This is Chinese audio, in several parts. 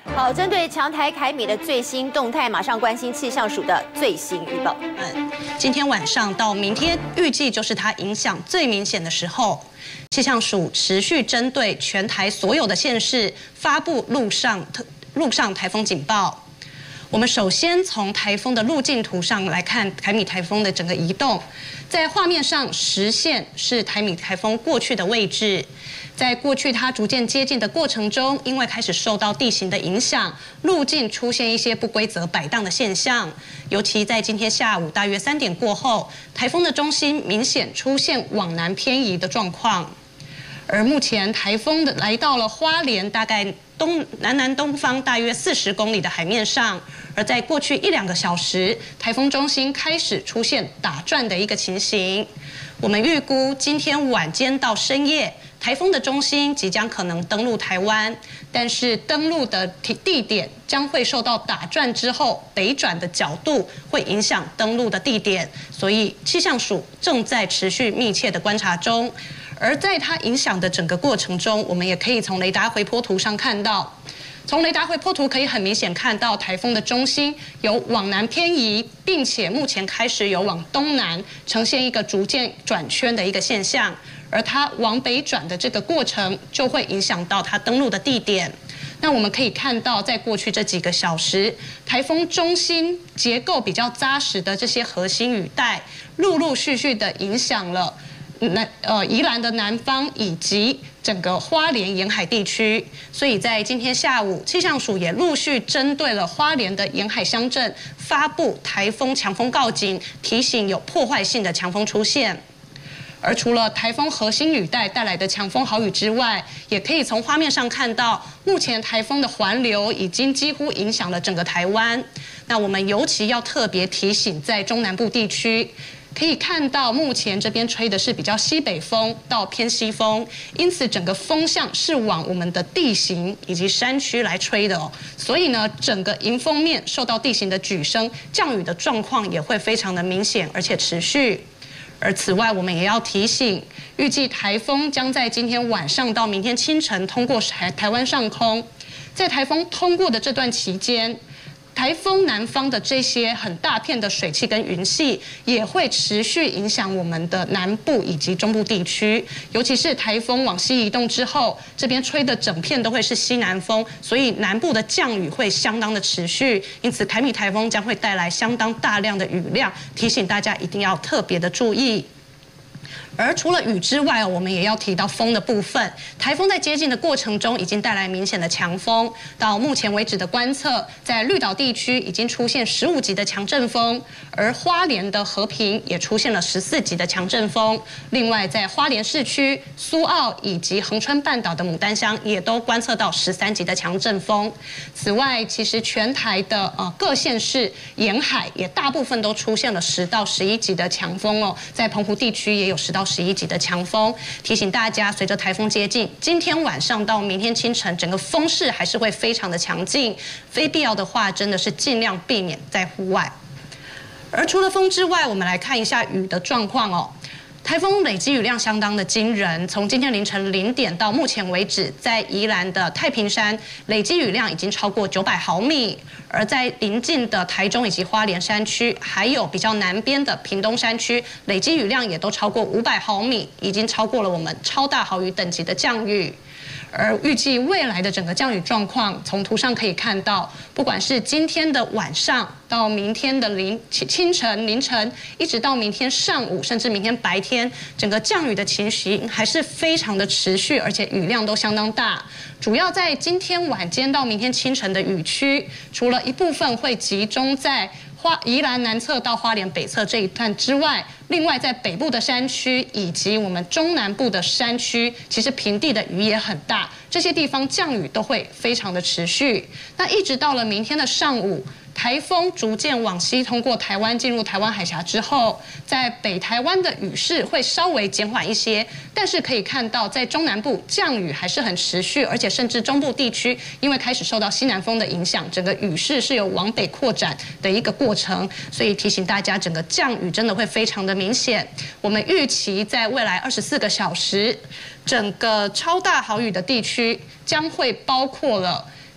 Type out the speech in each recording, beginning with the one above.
好，针对强台凯米的最新动态，马上关心气象署的最新预报。 今天晚上到明天，预计就是它影响最明显的时候。气象署持续针对全台所有的县市发布陆上台风警报。我们首先从台风的路径图上来看凯米台风的整个移动，在画面上实线是凯米台风过去的位置。在过去它逐渐接近的过程中，因为开始受到地形的影响，路径出现一些不规则摆荡的现象。尤其在今天下午大约3点过后，台风的中心明显出现往南偏移的状况。而目前台风来到了花莲，大概南东方大约40公里的海面上。而在过去1-2个小时，台风中心开始出现打转的一个情形。我们预估今天晚间到深夜，台风的中心即将可能登陆台湾，但是登陆的地点将会受到打转之后北转的角度会影响登陆的地点，所以气象署正在持续密切的观察中。而在它影响的整个过程中，我们也可以从雷达回波图上看到。从雷达回波图可以很明显看到，台风的中心有往南偏移，并且目前开始有往东南呈现一个逐渐转圈的一个现象。而它往北转的这个过程，就会影响到它登陆的地点。那我们可以看到，在过去这几个小时，台风中心结构比较扎实的这些核心雨带，陆陆续续的影响了宜兰的南方以及整个花莲沿海地区，所以在今天下午，气象署也陆续针对了花莲的沿海乡镇发布台风强风告警，提醒有破坏性的强风出现。而除了台风核心雨带带来的强风豪雨之外，也可以从画面上看到，目前台风的环流已经几乎影响了整个台湾。那我们尤其要特别提醒，在中南部地区。可以看到，目前这边吹的是比较西北风到偏西风，因此整个风向是往我们的地形以及山区来吹的哦。所以呢，整个迎风面受到地形的举升，降雨的状况也会非常的明显，而且持续。而此外，我们也要提醒，预计台风将在今天晚上到明天清晨通过台湾上空，在台风通过的这段期间。台风南方的这些很大片的水汽跟云系也会持续影响我们的南部以及中部地区，尤其是台风往西移动之后，这边吹的整片都会是西南风，所以南部的降雨会相当的持续，因此凯米台风将会带来相当大量的雨量，提醒大家一定要特别的注意。而除了雨之外，我们也要提到风的部分。台风在接近的过程中，已经带来明显的强风。到目前为止的观测，在绿岛地区已经出现15级的强阵风，而花莲的和平也出现了14级的强阵风。另外，在花莲市区、苏澳以及恒春半岛的牡丹乡，也都观测到13级的强阵风。此外，其实全台的各县市沿海也大部分都出现了10到11级的强风哦，在澎湖地区也有10到11级的强风，提醒大家，随着台风接近，今天晚上到明天清晨，整个风势还是会非常的强劲，非必要的话，真的是尽量避免在户外。而除了风之外，我们来看一下雨的状况哦。台风累积雨量相当的惊人，从今天凌晨0点到目前为止，在宜兰的太平山累积雨量已经超过900毫米，而在邻近的台中以及花莲山区，还有比较南边的屏东山区，累积雨量也都超过500毫米，已经超过了我们超大豪雨等级的降雨。而预计未来的整个降雨状况，从图上可以看到，不管是今天的晚上到明天的清晨、凌晨，一直到明天上午，甚至明天白天，整个降雨的情形还是非常的持续，而且雨量都相当大。主要在今天晚间到明天清晨的雨区，除了一部分会集中在宜兰南侧到花莲北侧这一段之外，另外在北部的山区以及我们中南部的山区，其实平地的雨也很大，这些地方降雨都会非常的持续。那一直到了明天的上午，台风逐渐往西通过台湾，进入台湾海峡之后，在北台湾的雨势会稍微减缓一些，但是可以看到在中南部降雨还是很持续，而且甚至中部地区因为开始受到西南风的影响，整个雨势是有往北扩展的一个过程，所以提醒大家，整个降雨真的会非常的明显。我们预期在未来24个小时，整个超大豪雨的地区将会包括了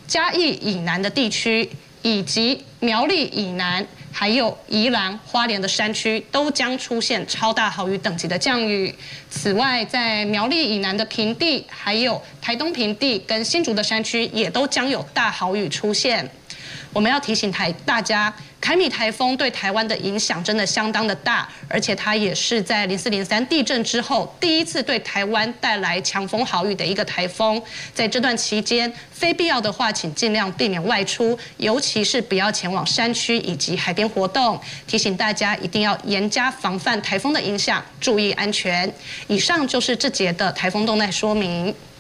嘉义以南的地区，以及苗栗以南，还有宜兰、花莲的山区，都将出现超大豪雨等级的降雨。此外，在苗栗以南的平地，还有台东平地跟新竹的山区，也都将有大豪雨出现。我们要提醒大家，凯米台风对台湾的影响真的相当的大，而且它也是在04、03地震之后第一次对台湾带来强风豪雨的一个台风。在这段期间，非必要的话，请尽量避免外出，尤其是不要前往山区以及海边活动。提醒大家一定要严加防范台风的影响，注意安全。以上就是这节的台风动态说明。